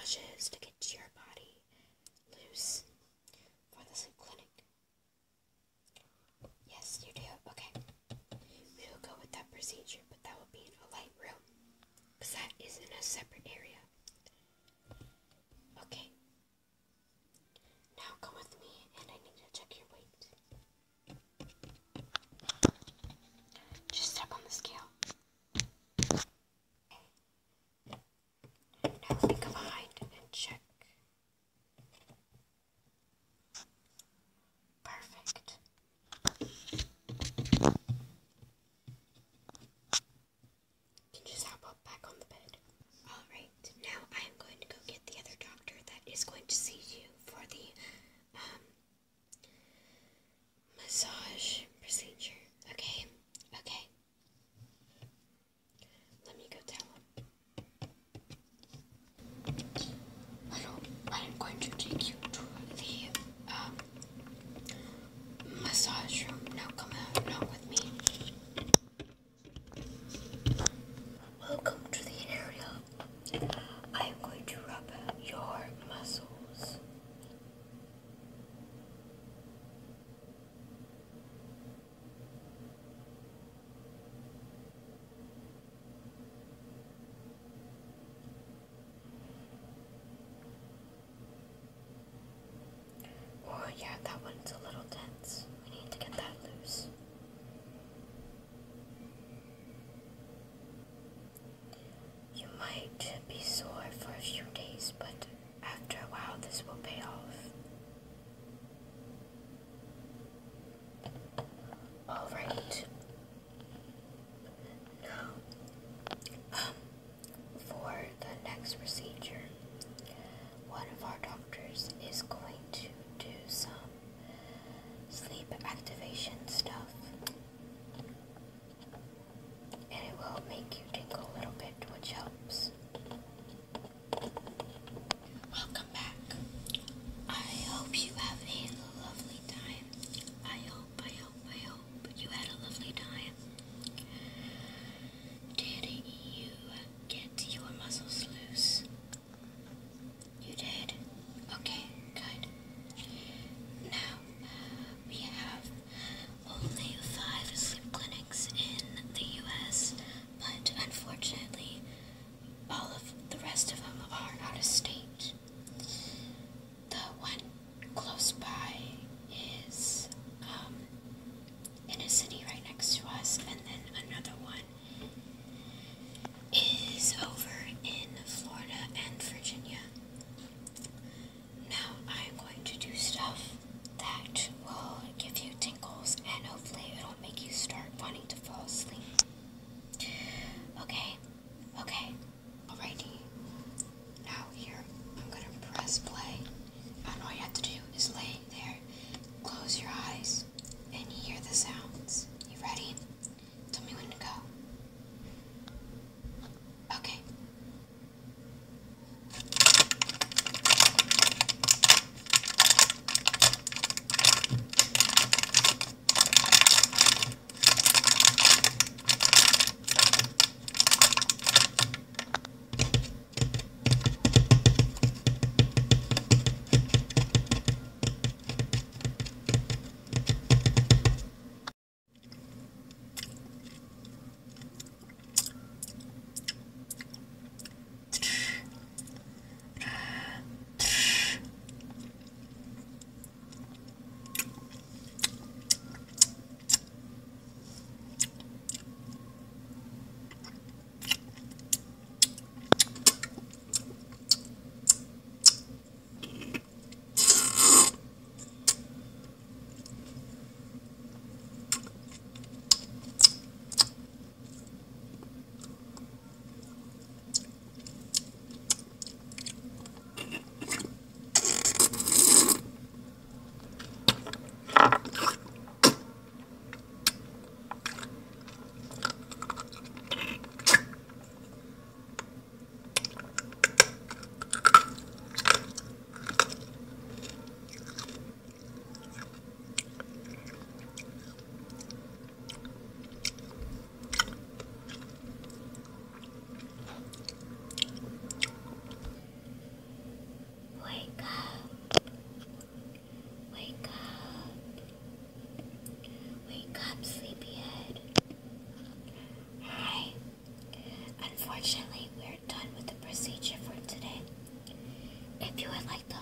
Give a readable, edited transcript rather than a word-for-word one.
massages to get your body loose for the sleep clinic? Yes, you do. Okay. We will go with that procedure, but that will be in a light room, because that is in a separate area. Okay. Now come with me, and I need to check your weight. Just step on the scale. Now let me go behind and check. Perfect. You can just hop up back on the bed. Alright, now I am going to go get the other doctor that is going to see you for the massage procedure. Okay? Okay. Let me go tell him. I am going to take you to the massage room. Now come out along with me. Welcome to the area. I am going to rub your muscles. Oh yeah, that one's a little tense. We need to get that loose. You might be sore for a few days, but after a while this will pay off. Alright. Now, for the next procedure, one of our doctors is going to do some like the